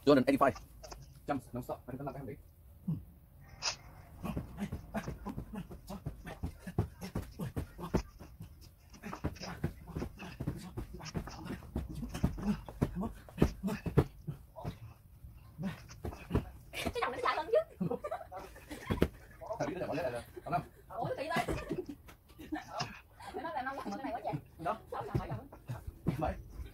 285 jumps non-stop. Phải làm đi. Cái đầu nó chạy lên chứ. Thằng biết là bỏ lên là tao năm. Ủa kỳ đây. Mày nói là 5 lần mà cái này quá trời. Đó. 6 lần 7 lần. Mấy.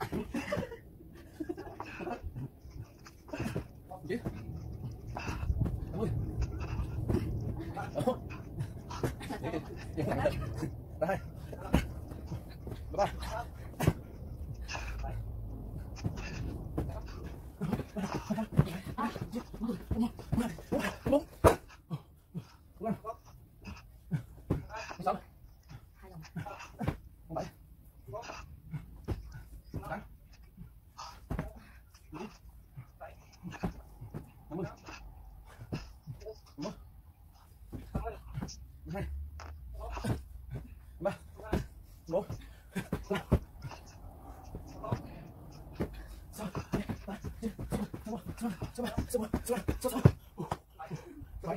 Chứ. Ôi. Đó. Đây. Ba. Bốn. Năm. Sáu. 2 lần. 7. 8. 50. 51. 2. 3. 4. 5. 6. 7. 6. 7.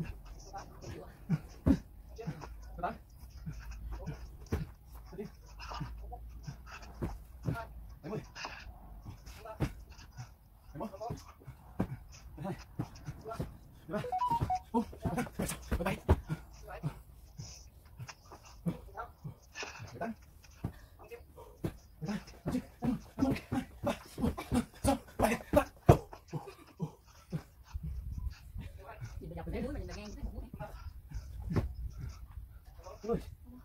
Gì mà dọc cái núi mà nhìn là ngang thấy một mũi.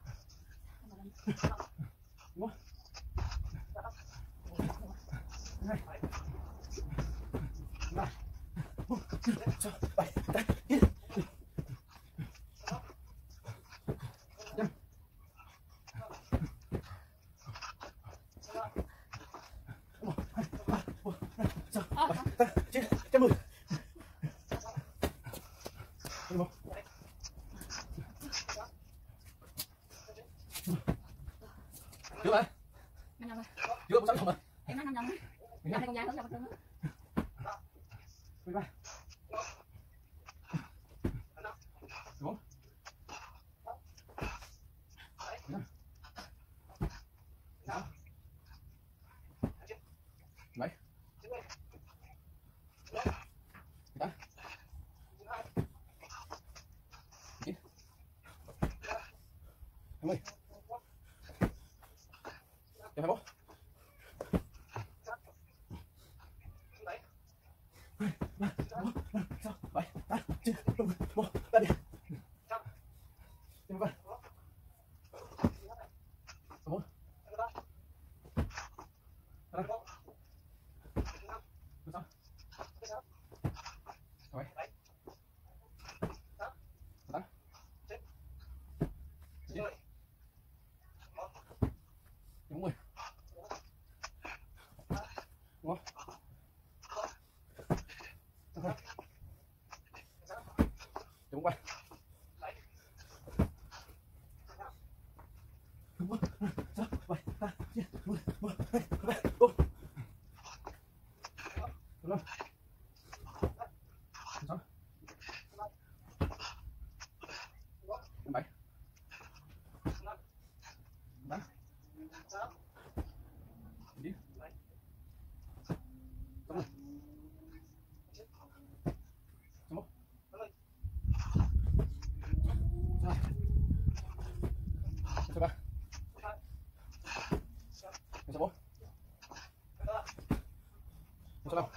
Chưa bạn? 5 lần. Chưa 6 rồi. Em nói 5 lần. Năm này con dài hơn cho mình. 13. 14. 15. 6. 7. 8. 9. 20. 21. 6, 7, 8, 9, 10, 11, 12. 13. 14. 15. 16. 17. 18. 19. 40. 51. 53. 4. 6, 7, 8, 9, 10, 11, 12, 13, 14. 15. 16. 17. 18. 19. 20. 21. 23. 24. 25.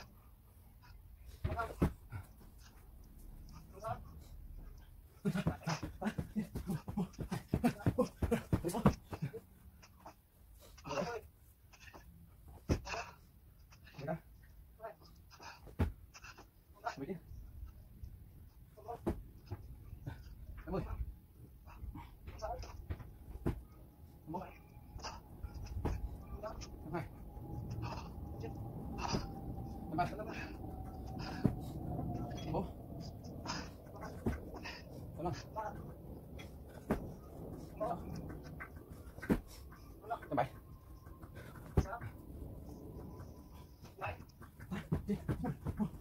7.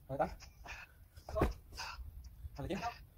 Rồi 8. 29.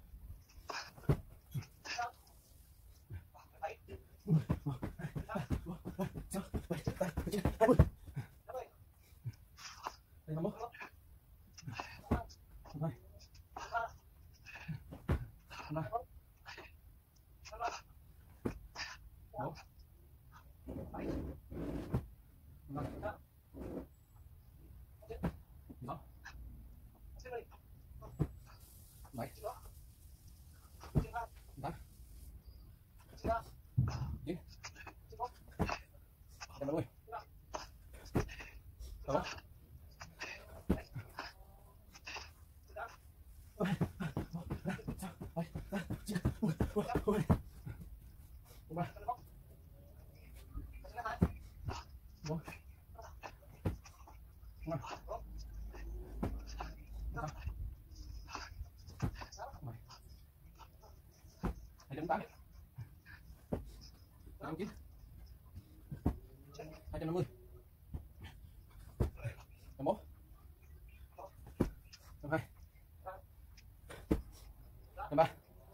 250. 1. 2. 3.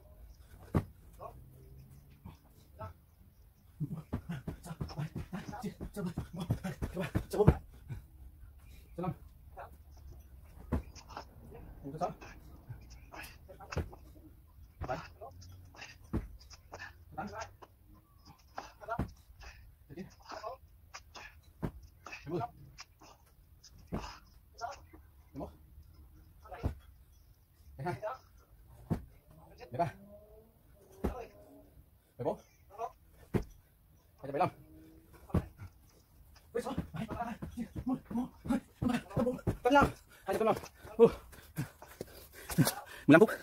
15 phút.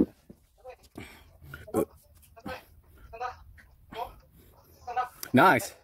Nice.